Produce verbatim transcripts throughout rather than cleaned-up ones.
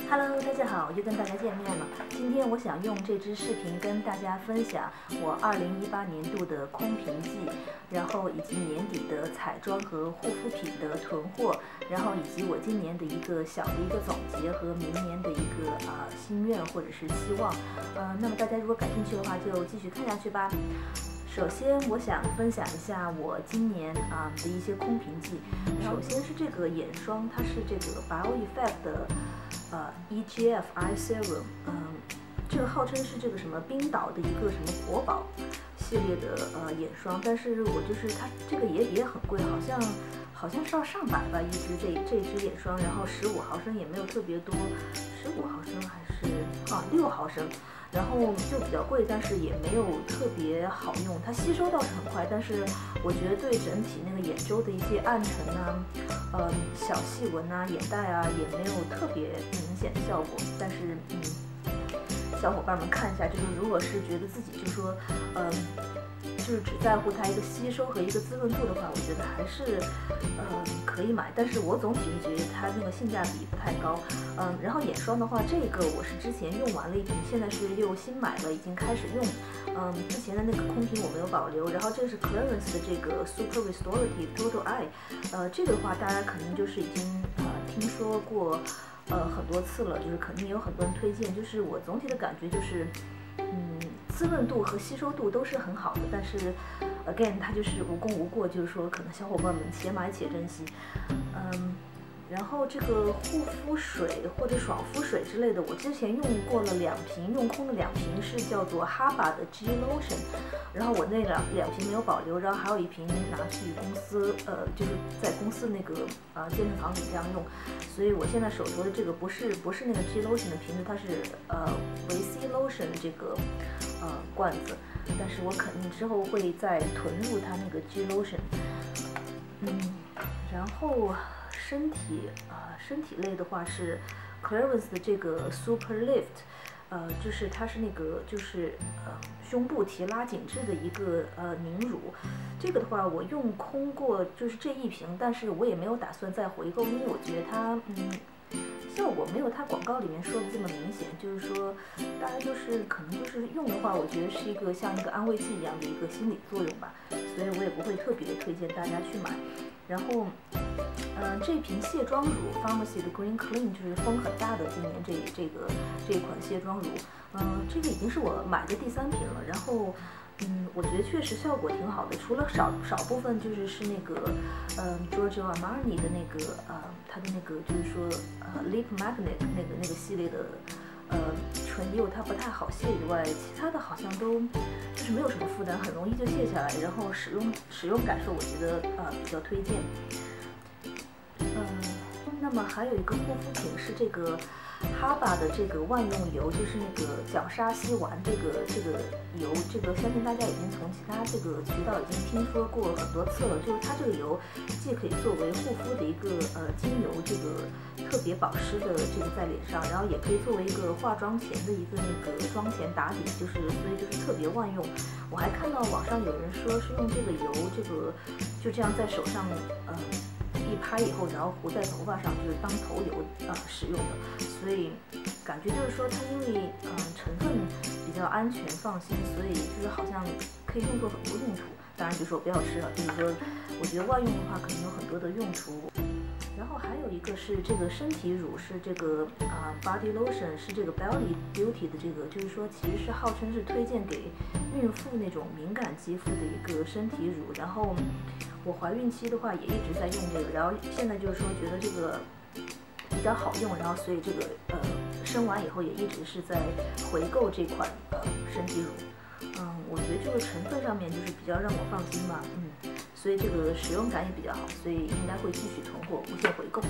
Hello， 大家好，又跟大家见面了。今天我想用这支视频跟大家分享我二零一八年度的空瓶季，然后以及年底的彩妆和护肤品的囤货，然后以及我今年的一个小的一个总结和明年的一个啊、呃、心愿或者是期望。呃，那么大家如果感兴趣的话，就继续看下去吧。首先，我想分享一下我今年啊、呃、的一些空瓶季。首先是这个眼霜，它是这个 BioEffect 的呃 E G F Eye Serum， 嗯，这个号称是这个什么冰岛的一个什么国宝系列的呃眼霜，但是我就是它这个也也很贵，好像好像是要上百吧一支这这支眼霜，然后十五毫升也没有特别多，十五毫升还是啊六毫升。然后就比较贵，但是也没有特别好用。它吸收倒是很快，但是我觉得对整体那个眼周的一些暗沉啊、呃小细纹啊、眼袋啊，也没有特别明显的效果。但是嗯，小伙伴们看一下，就是如果是觉得自己就说，嗯、呃，就是只在乎它一个吸收和一个滋润度的话，我觉得还是嗯、呃、可以买。但是我总体是觉得它那个性价比不太高。嗯，然后眼霜的话，这个我是之前用完了一瓶，现在是又新买了，已经开始用。嗯，之前的那个空瓶我没有保留。然后这个是 Clarins 的这个 Super Restorative Total Eye， 呃，这个的话大家肯定就是已经呃听说过呃很多次了，就是肯定有很多人推荐。就是我总体的感觉就是，嗯，滋润度和吸收度都是很好的，但是 again 它就是无功无过，就是说可能小伙伴们且买且珍惜。嗯。然后这个护肤水或者爽肤水之类的，我之前用过了两瓶，用空的两瓶是叫做哈巴的 G Lotion， 然后我那两两瓶没有保留，然后还有一瓶拿去公司，呃，就是在公司那个呃健身房里这样用，所以我现在手头的这个不是不是那个 G Lotion 的瓶子，它是呃维 C Lotion 的这个呃罐子，但是我肯定之后会再囤入它那个 G Lotion， 嗯，然后。身体啊、呃，身体类的话是 Clarins 的这个 Super Lift， 呃，就是它是那个就是呃胸部提拉紧致的一个呃凝乳。这个的话我用空过就是这一瓶，但是我也没有打算再回购，因为我觉得它嗯效果没有它广告里面说的这么明显。就是说大家就是可能就是用的话，我觉得是一个像一个安慰剂一样的一个心理作用吧，所以我也不会特别推荐大家去买。然后，嗯、呃，这瓶卸妆乳 Pharmacy 的 Green Clean 就是风很大的，今年这这个这一款卸妆乳，嗯、呃，这个已经是我买的第三瓶了。然后，嗯，我觉得确实效果挺好的，除了少少部分就是是那个，嗯、呃、，Giorgio Armani 的那个，呃，它的那个就是说，呃 ，Lip Magnet 那个那个系列的。呃，唇釉它不太好卸以外，其他的好像都就是没有什么负担，很容易就卸下来。然后使用使用感受，我觉得呃比较推荐。嗯、呃，那么还有一个护肤品是这个哈巴的这个万用油，就是那个角鲨烯烷这个这个油，这个相信大家已经从其他这个渠道已经听说过很多次了。就是它这个油既可以作为护肤的一个呃精油，这个特别保湿的这个在脸上，然后也可以作为一个化妆前的一个那个妆前打底，就是所以就是特别万用。我还看到网上有人说是用这个油，这个就这样在手上呃。一拍以后，然后糊在头发上，就是当头油啊、呃、使用的，所以感觉就是说它因为嗯、呃、成分比较安全放心，所以就是好像可以用作很多用途。当然就说不要吃了，就是说我觉得万用的话可能有很多的用途。然后还有一个是这个身体乳，是这个啊、呃、Body Lotion， 是这个 Belly Beauty 的这个，就是说其实是号称是推荐给孕妇那种敏感肌肤的一个身体乳。然后我怀孕期的话也一直在用这个，然后现在就是说觉得这个比较好用，然后所以这个呃生完以后也一直是在回购这款呃身体乳。嗯，我觉得这个成分上面就是比较让我放心吧，嗯，所以这个使用感也比较好，所以应该会继续囤货，不限回购。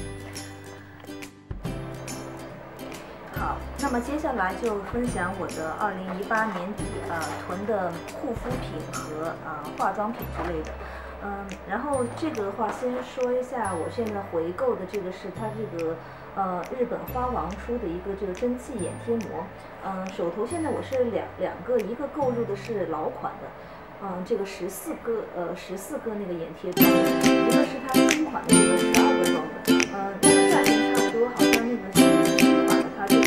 好，那么接下来就分享我的二零一八年底呃囤的护肤品和呃化妆品之类的。嗯，然后这个的话先说一下，我现在回购的这个是它这个呃日本花王出的一个这个蒸汽眼贴膜。嗯，手头现在我是两两个，一个购入的是老款的，嗯，这个十四个呃十四个那个眼贴装，一个是它新款的这个十二个装的，嗯，那个价钱差不多，好像那个新新款的它就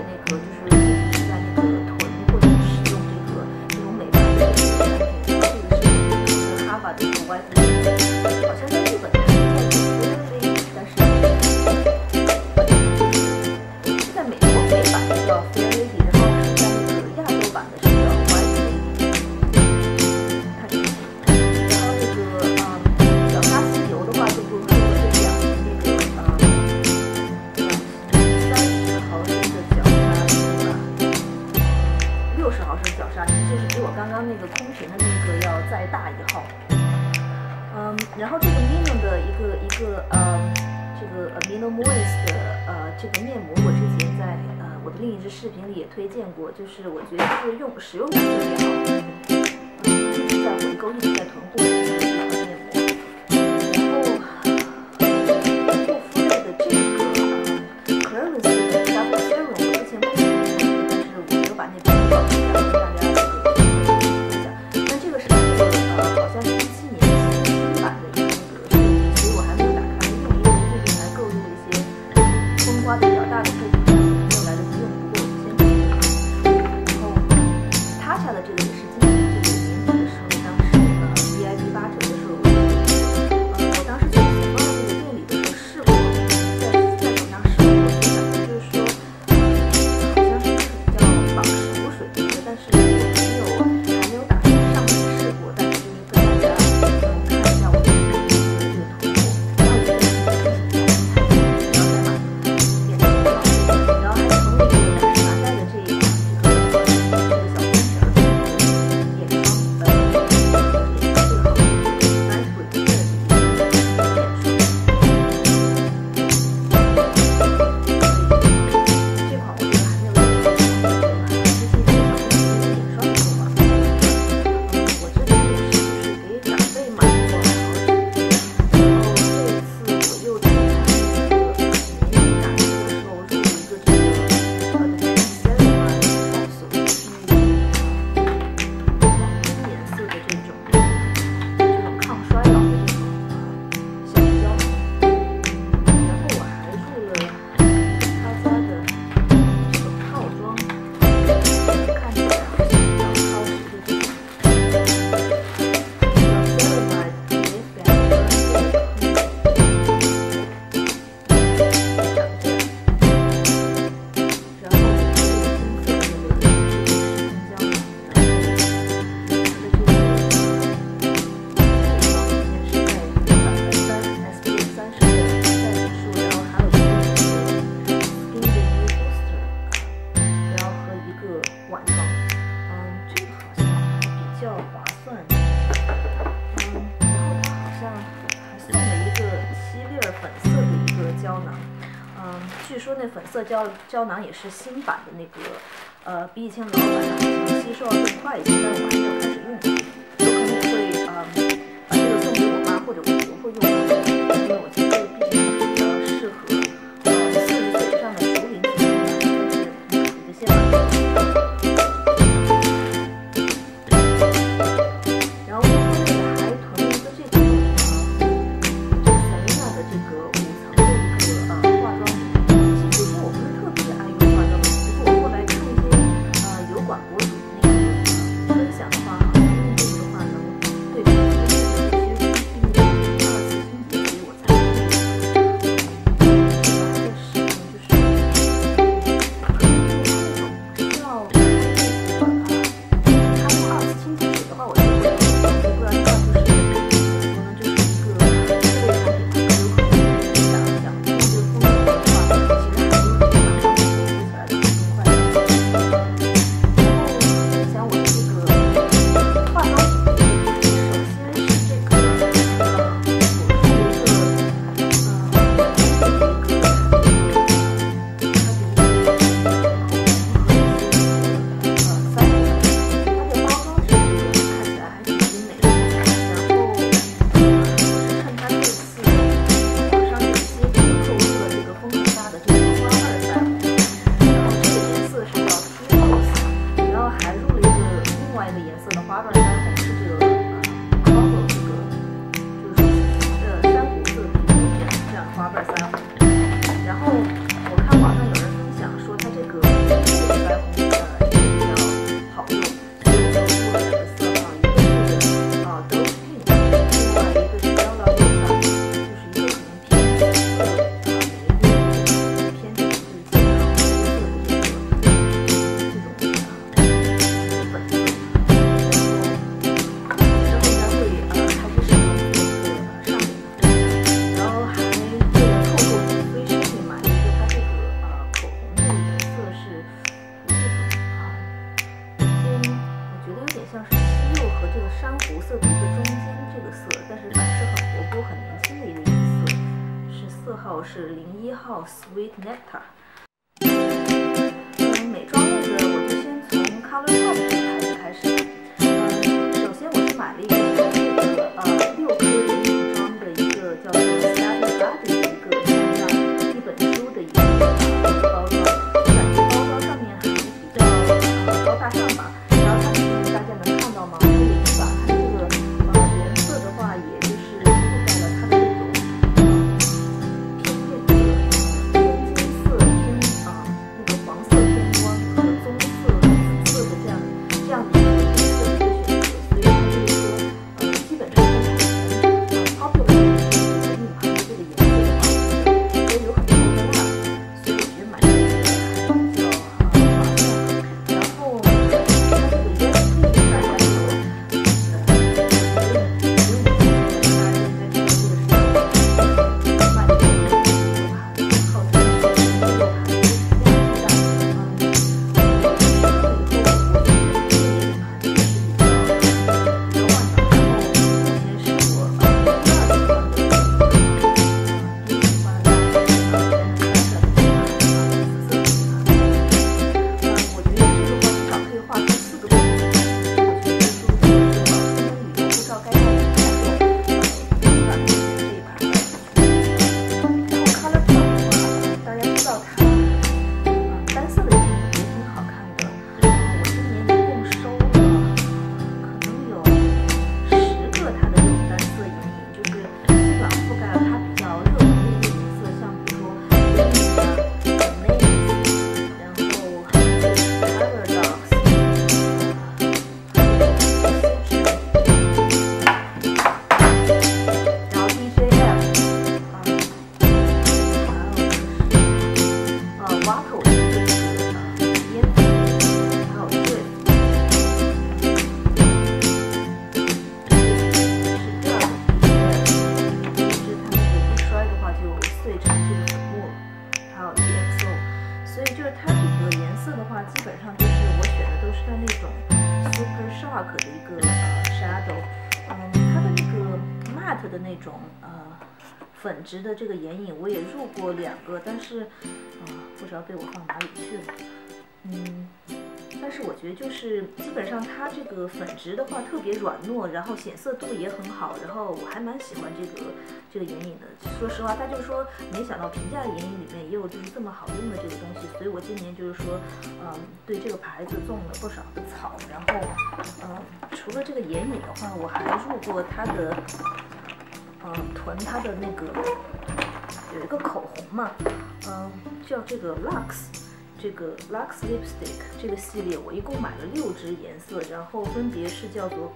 那个就是一直是在那个囤或者使用这个这种美白的这个产品，然后这个是是哈巴的一个 White， 好像在日本它是叫做 Fairly， 但是在美国美版的叫 Fairly， 然后是在那个亚洲版的是叫 White Lady， 它是。然后这个嗯角鲨吸油的话就不用说了，这两那个嗯三十毫升的角鲨是吧？六十毫升角鲨，就是比我刚刚那个空瓶的那个要再大一号。嗯，然后这个 Mino 的一个一个呃这个 Mino Moist 的呃这个面膜，我之前在呃我的另一支视频里也推荐过，就是我觉得是用使用感特别好，嗯，一直在回购，一直在囤货的一个面膜。然后护肤类的这个 Clarins 的 Double Serum， 我之前空瓶过，但是我没有把那边放出来跟大家这个分享。但这个是它那个呃好像是一七年新版的一个那个设计，所以我还没有打开用，因为最近还购入了一些风刮的比较大的设计产品，没有来得及用，不过我就先囤着。然后他家的这个也是今年这个年底的时候，当时呃 V I P 八折的时候，呃我当时就走到了那个店里的时候试过，在在手上试过，就感觉就是说，好像是比较保湿补水的一个，但是我没有还没有打算上手试过，但是就是跟大家嗯看一下我的这个这个囤货，然后我觉得不要再买眼霜了，然后还从那个雅诗兰黛的这一款这个这个小棕瓶儿的眼霜，呃，这个这个好像是这个 Night Repair 的这个眼霜。这款我觉得还没有用过，之前这个小棕瓶的眼霜的用法，嗯，我之前也是就是给长辈买过好几次，然后这一次我又在它那个年底打折的时候入了一个这个呃的 Ceramide Capsule， 就是那个黄金颜色的这种这种抗衰老的这种呃小胶囊，然后我还入了他家的这种套装，看起来好像比较超值的这种，叫 Ceramide Lift and Bronzer Cream，长这样。然后这个金色的那个这个湿巾胶囊，然后它的这个配方里面是带有百分之三 S P F 三十的晒指数，然后还有一个这个 Skin Renew Booster，然后和一个晚霜，嗯，这个好像还比较划算，嗯，然后它好像还送了一个七粒儿粉色的一个胶囊。嗯，据说那粉色胶胶囊也是新版的那个，呃，比以前老版的好像吸收要更快一些，但是我还没有开始用，有可能我会嗯把这个送给我妈或者我婆婆用吧，因为我觉得这个毕竟还是比较适合呃四十岁以上的熟龄姐妹啊，但是嗯我就先买这个。然后护肤类的还囤了一个这个呃这个 Selena 的这个五层的一个呃化妆品。其实之前我不是特别爱用化妆品，不过我后来看一些呃油管博主那个呃分享的话，好像用这个的话能对皮肤的这些区域的这个二次清洁，所以我才用。 零一号 Sweet Nectar。嗯，美妆类的我就先从 ColourPop 这个牌子开始。嗯，首先我是买了一个这个呃六颗眼影妆的一个叫做 Study Body 的一个像样一本书的一个一个包装，我感觉包装上面还比较呃高大上吧。然后它里面大家能看到吗？我已经把它这个呃颜色的话，也就是覆盖了它的这种呃偏这个偏金色、偏啊、呃、那个黄色偏光和棕色、紫色的这样这样的一个颜色的一个选择，所以它就是说呃基本上跟它呃 popular 的这个女孩的这个颜色的话，所以有很多的辣，所以我觉得买这个还比较呃划算。然后它这个烟可以大家有基本上就是我选的都是它那种 Super Shark 的一个呃 shadow， 嗯，它的那个 matte 的那种呃粉质的这个眼影我也入过两个，但是啊、呃、不知道被我放哪里去了，嗯，但是我觉得就是基本上它这个粉质的话特别软糯，然后显色度也很好，然后我还蛮喜欢这个这个眼影的。说实话，他就是说没想到平价的眼影里面也有就是这么好用的这个东西，所以我今年就是说，嗯，对这个牌子种了不少的草。然后，嗯，除了这个眼影的话，我还入过它的，嗯，囤它的那个有一个口红嘛，嗯，叫这个 Lux。这个 Lux Lipstick 这个系列，我一共买了六支颜色，然后分别是叫做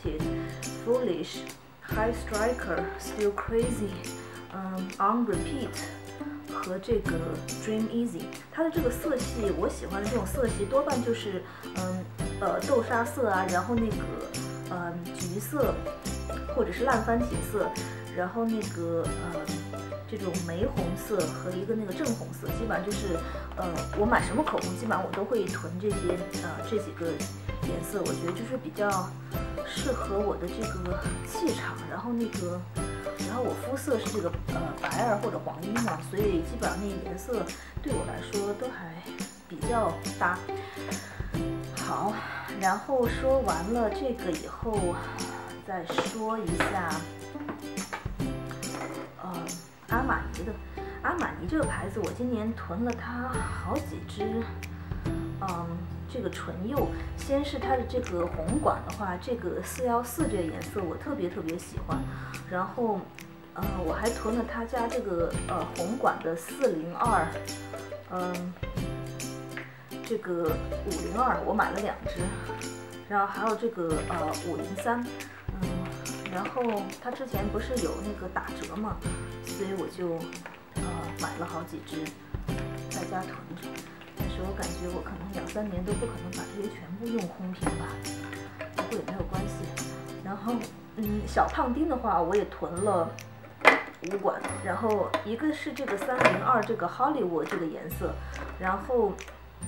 Ghosted、Foolish、High Striker、Still Crazy、嗯 On Repeat 和这个 Dream Easy。它的这个色系，我喜欢的这种色系多半就是嗯呃豆沙色啊，然后那个嗯橘色或者是烂番茄色，然后那个嗯。这种玫红色和一个那个正红色，基本上就是，呃，我买什么口红，基本上我都会囤这些，呃，这几个颜色，我觉得就是比较适合我的这个气场。然后那个，然后我肤色是这个呃白儿或者黄晕嘛，所以基本上那个颜色对我来说都还比较搭。好，然后说完了这个以后，再说一下，呃。阿玛尼的，阿玛尼这个牌子，我今年囤了它好几支，嗯，这个唇釉，先是它的这个红管的话，这个四一四这个颜色我特别特别喜欢，然后，呃，我还囤了他家这个呃红管的四零二，嗯，这个五零二我买了两支，然后还有这个呃五零三，嗯。然后它之前不是有那个打折嘛，所以我就呃买了好几支，在家囤着。但是我感觉我可能两三年都不可能把这些全部用空瓶吧，不过也没有关系。然后嗯，小胖丁的话我也囤了五管，然后一个是这个三零二这个 Hollywood 这个颜色，然后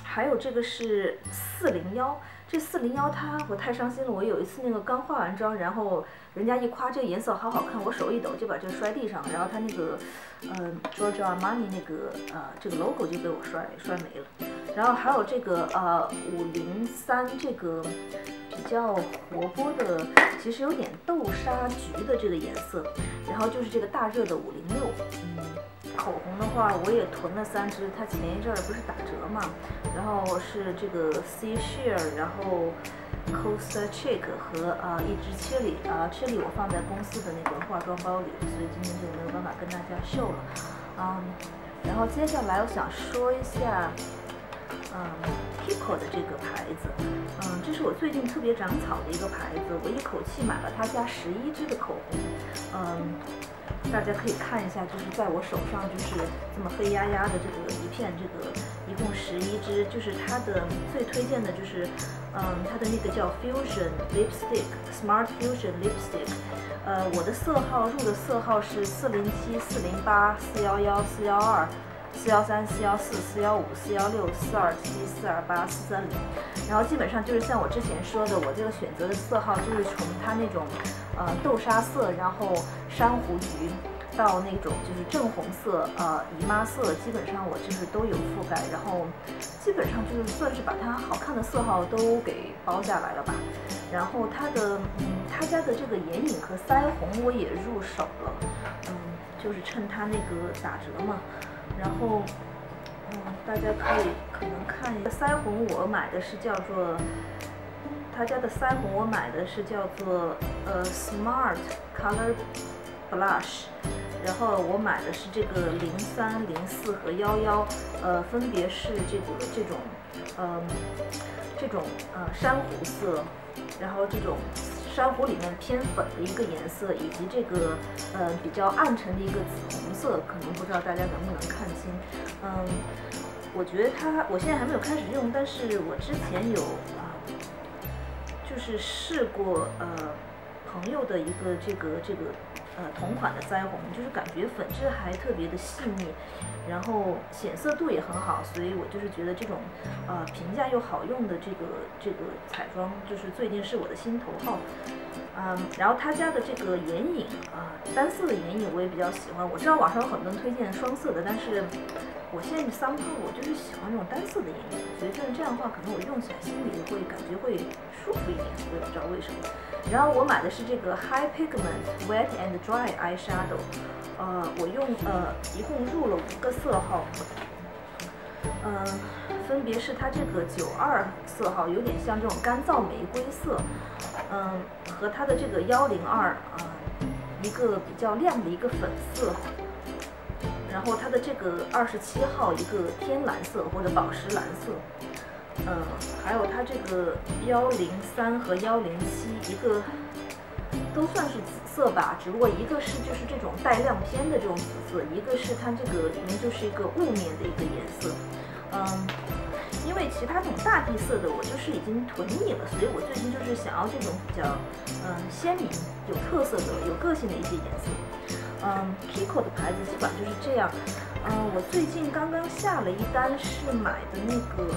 还有这个是四零幺，这四零幺它我太伤心了。我有一次那个刚化完妆，然后人家一夸这个颜色好好看，我手一抖就把这个摔地上，然后它那个呃 Giorgio Armani 那个呃这个 logo 就被我摔摔没了。然后还有这个呃五零三这个比较活泼的，其实有点豆沙橘的这个颜色。然后就是这个大热的五零六，嗯。口红的话，我也囤了三支，它前一阵儿不是打折嘛，然后是这个 Seashare， 然后 Costa Chic 和啊、呃、一支 Chili 啊、呃、Chili 我放在公司的那个化妆包里，所以今天就没有办法跟大家秀了，嗯，然后接下来我想说一下，嗯 Kiko 的这个牌子，嗯，这是我最近特别长草的一个牌子，我一口气买了他家十一支的口红，嗯。大家可以看一下，就是在我手上就是这么黑压压的这个一片，这个一共十一支，就是它的最推荐的就是，嗯，它的那个叫 Fusion Lipstick，Smart Fusion Lipstick， 呃，我的色号入的色号是四零七、四零八、四幺幺、四幺二、四幺三、四幺四、四幺五、四幺六、四二七、四二八、四三零，然后基本上就是像我之前说的，我这个选择的色号就是从它那种呃豆沙色，然后珊瑚橘到那种就是正红色，呃姨妈色，基本上我就是都有覆盖，然后基本上就是算是把它好看的色号都给包下来了吧。然后它的嗯，他家的这个眼影和腮红我也入手了，嗯，就是趁它那个打折嘛。然后，嗯，大家可以可能看一下腮红，我买的是叫做，他家的腮红我买的是叫做呃 Smart Color Blush， 然后我买的是这个零三、零四和幺幺，呃，分别是这个这种，呃，这种呃珊瑚色，然后这种。珊瑚里面偏粉的一个颜色，以及这个呃比较暗沉的一个紫红色，可能不知道大家能不能看清。嗯，我觉得它，我现在还没有开始用，但是我之前有啊、呃，就是试过呃朋友的一个这个这个呃同款的腮红，就是感觉粉质还特别的细腻，然后显色度也很好，所以我就是觉得这种呃平价又好用的这个这个彩妆，就是最近是我的心头好。嗯，然后他家的这个眼影啊、呃，单色的眼影我也比较喜欢。我知道网上有很多人推荐双色的，但是我现在somehow我就是喜欢这种单色的眼影，我觉得就是这样的话，可能我用起来心里会感觉会舒服一点，我也不知道为什么。然后我买的是这个 High Pigment Wet and Dry Eyeshadow， 呃，我用呃一共入了五个色号，嗯、呃，分别是它这个九二色号，有点像这种干燥玫瑰色。嗯，和它的这个幺零二啊，一个比较亮的一个粉色，然后它的这个二十七号一个天蓝色或者宝石蓝色，嗯，还有它这个幺零三和幺零七一个都算是紫色吧，只不过一个是就是这种带亮偏的这种紫色，一个是它这个里面就是一个雾面的一个颜色，嗯。因为其他这种大地色的我就是已经囤腻了，所以我最近就是想要这种比较嗯鲜明、有特色的、有个性的一些颜色。嗯 ，Kiko 的牌子基本上就是这样。嗯，我最近刚刚下了一单是买的那个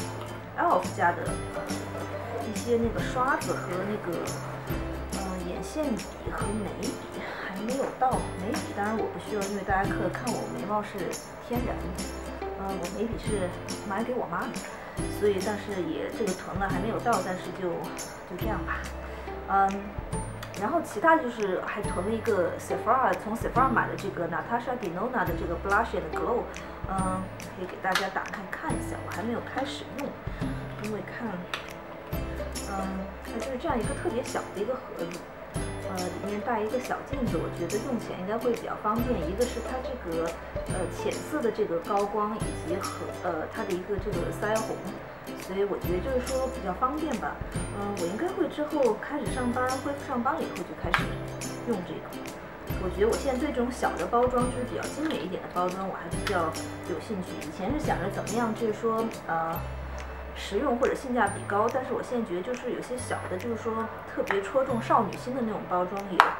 E L F 家的呃一些那个刷子和那个呃眼线笔和眉笔，还没有到眉笔，当然我不需要，因为大家可以看我眉毛是天然的。呃，我眉笔是买给我妈的，所以但是也这个囤了还没有到，但是就就这样吧，嗯，然后其他就是还囤了一个 Sephora， 从 Sephora 买的这个 Natasha Denona 的这个 Blush and Glow， 嗯，可以给大家打开看一下，我还没有开始用，因为看，嗯，它就是这样一个特别小的一个盒子。呃，里面带一个小镜子，我觉得用起来应该会比较方便。一个是它这个呃浅色的这个高光，以及和呃它的一个这个腮红，所以我觉得就是说比较方便吧。嗯、呃，我应该会之后开始上班，恢复上班了以后就开始用这个。我觉得我现在对这种小的包装，就是比较精美一点的包装，我还比较有兴趣。以前是想着怎么样，就是说呃。实用或者性价比高，但是我现在觉得就是有些小的，就是说特别戳中少女心的那种包装也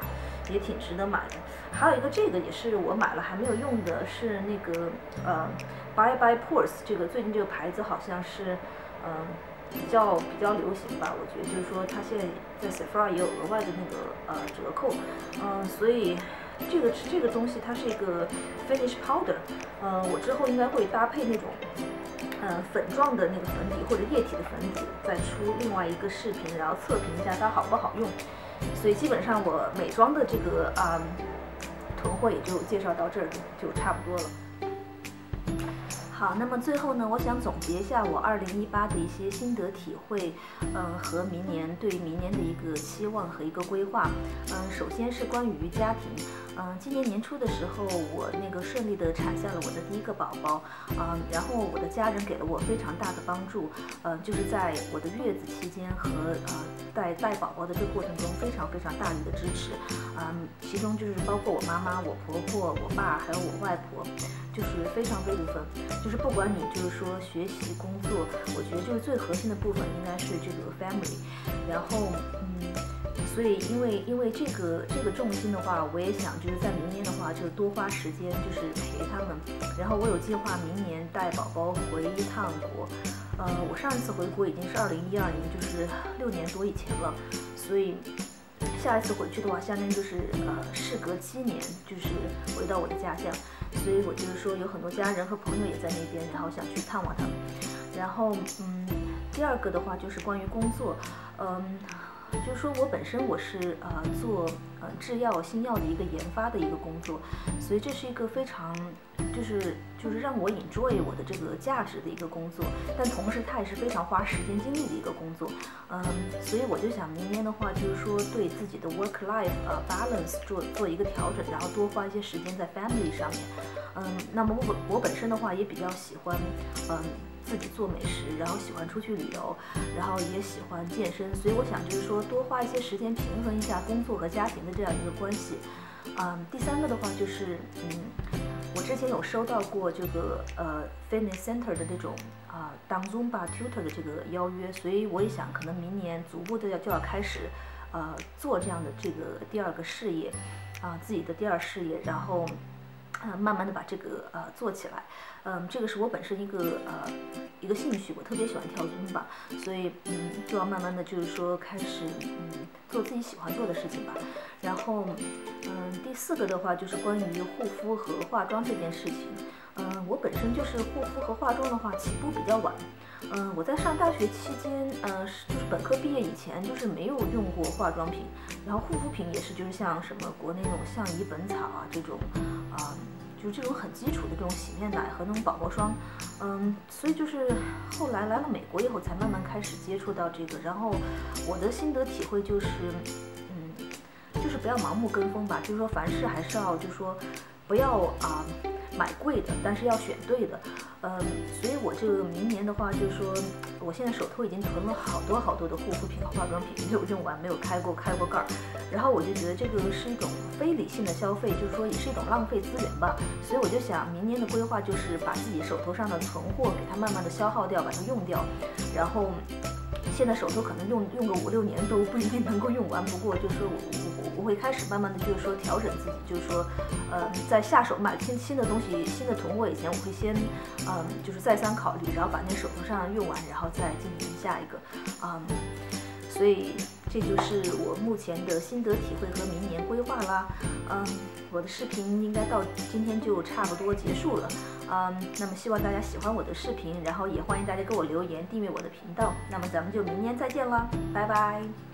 也挺值得买的。还有一个这个也是我买了还没有用的，是那个呃 Bye Bye Pores， 这个最近这个牌子好像是嗯、呃、比较比较流行吧，我觉得就是说它现在在 Sephora 也有额外的那个呃折扣，嗯、呃，所以这个这个东西它是一个 finish powder， 呃，我之后应该会搭配那种。呃，粉状的那个粉底或者液体的粉底，再出另外一个视频，然后测评一下它好不好用。所以基本上我美妆的这个啊、嗯、囤货也就介绍到这儿就差不多了。好，那么最后呢，我想总结一下我二零一八的一些心得体会，嗯，和明年对明年的一个期望和一个规划。嗯，首先是关于家庭。嗯，今年年初的时候，我那个顺利的产下了我的第一个宝宝，嗯，然后我的家人给了我非常大的帮助，呃，就是在我的月子期间和呃带带宝宝的这个过程中，非常非常大力的支持，嗯，其中就是包括我妈妈、我婆婆、我爸还有我外婆，就是非常非常部分，就是不管你就是说学习工作，我觉得就是最核心的部分应该是这个 family， 然后嗯。所以，因为因为这个这个重心的话，我也想就是在明年的话，就多花时间就是陪他们。然后我有计划明年带宝宝回一趟国。呃，我上一次回国已经是二零一二年，就是六年多以前了。所以下一次回去的话，相当于就是呃事隔七年，就是回到我的家乡。所以我就是说有很多家人和朋友也在那边，然后想去探望他们。然后嗯，第二个的话就是关于工作，嗯。就是说我本身我是呃做呃制药新药的一个研发的一个工作，所以这是一个非常就是就是让我 enjoy 我的这个价值的一个工作，但同时它也是非常花时间精力的一个工作，嗯，所以我就想明年的话就是说对自己的 work life 呃 balance 做做一个调整，然后多花一些时间在 family 上面，嗯，那么我本我本身的话也比较喜欢嗯。自己做美食，然后喜欢出去旅游，然后也喜欢健身，所以我想就是说多花一些时间平衡一下工作和家庭的这样一个关系。嗯，第三个的话就是，嗯，我之前有收到过这个呃 fitness center 的这种啊、呃、当 Zumba tutor 的这个邀约，所以我也想可能明年逐步的要就要开始呃做这样的这个第二个事业啊、呃、自己的第二事业，然后。呃，慢慢的把这个呃做起来，嗯，这个是我本身一个呃一个兴趣，我特别喜欢跳尊吧，所以嗯就要慢慢的就是说开始嗯做自己喜欢做的事情吧。然后嗯第四个的话就是关于护肤和化妆这件事情，嗯我本身就是护肤和化妆的话起步比较晚。嗯，我在上大学期间，呃，就是本科毕业以前，就是没有用过化妆品，然后护肤品也是，就是像什么国内那种相宜本草啊这种，啊、嗯，就是这种很基础的这种洗面奶和那种宝宝霜，嗯，所以就是后来来了美国以后，才慢慢开始接触到这个，然后我的心得体会就是，嗯，就是不要盲目跟风吧，就是说凡事还是要，就是说不要啊。买贵的，但是要选对的，嗯，所以我这个明年的话，就是说，我现在手头已经囤了好多好多的护肤品和化妆品，没有用完，没有开过开过盖儿，然后我就觉得这个是一种非理性的消费，就是说也是一种浪费资源吧，所以我就想明年的规划就是把自己手头上的存货给它慢慢的消耗掉，把它用掉，然后现在手头可能用用个五六年都不一定能够用完，不过就是说我我我会开始慢慢的就是说调整自己，就是说，呃，在下手买新新的东西、新的囤货以前，我会先，嗯，就是再三考虑，然后把那手头上用完，然后再进行下一个，嗯，所以这就是我目前的心得体会和明年规划啦，嗯，我的视频应该到今天就差不多结束了，嗯，那么希望大家喜欢我的视频，然后也欢迎大家给我留言、订阅我的频道，那么咱们就明年再见啦，拜拜。